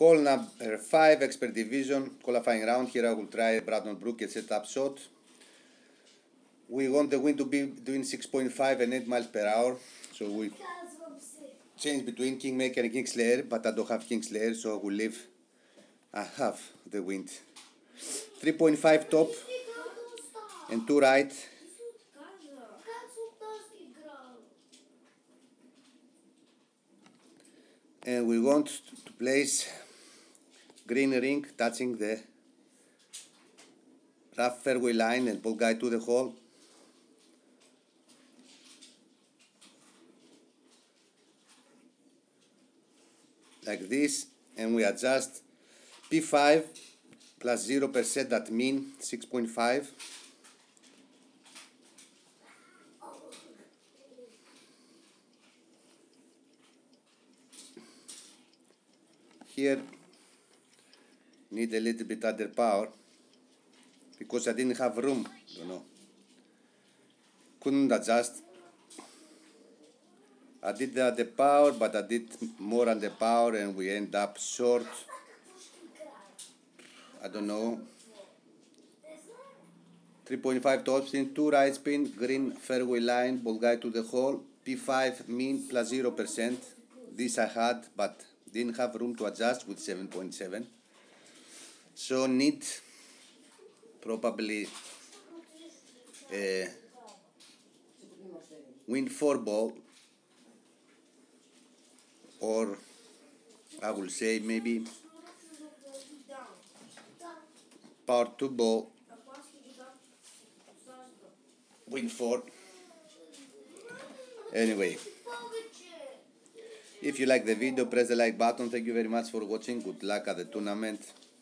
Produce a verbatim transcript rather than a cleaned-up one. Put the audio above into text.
Hole number five, expert division, qualifying round. Here I will try Bradon Brook and set up shot. We want the wind to be between six point five and eight miles per hour. So we change between Kingmaker and Kingslayer, but I don't have Kingslayer, so I will leave. I have the wind. three point five top and two right. And we want to place green ring touching the rough fairway line and ball guide to the hole. Like this, and we adjust P five plus zero percent, that mean six point five. Here need a little bit other power because I didn't have room, you know. Couldn't adjust. I did uh, the power, but I did more on the power, and we end up short. I don't know. three point five top spin, two right spin, green fairway line, ball guide to the hole. P five mean plus zero percent. This I had, but didn't have room to adjust with seven point seven. So need probably a wind four ball, or I will say maybe power two ball, wind four. Anyway, if you like the video, press the like button. Thank you very much for watching. Good luck at the tournament.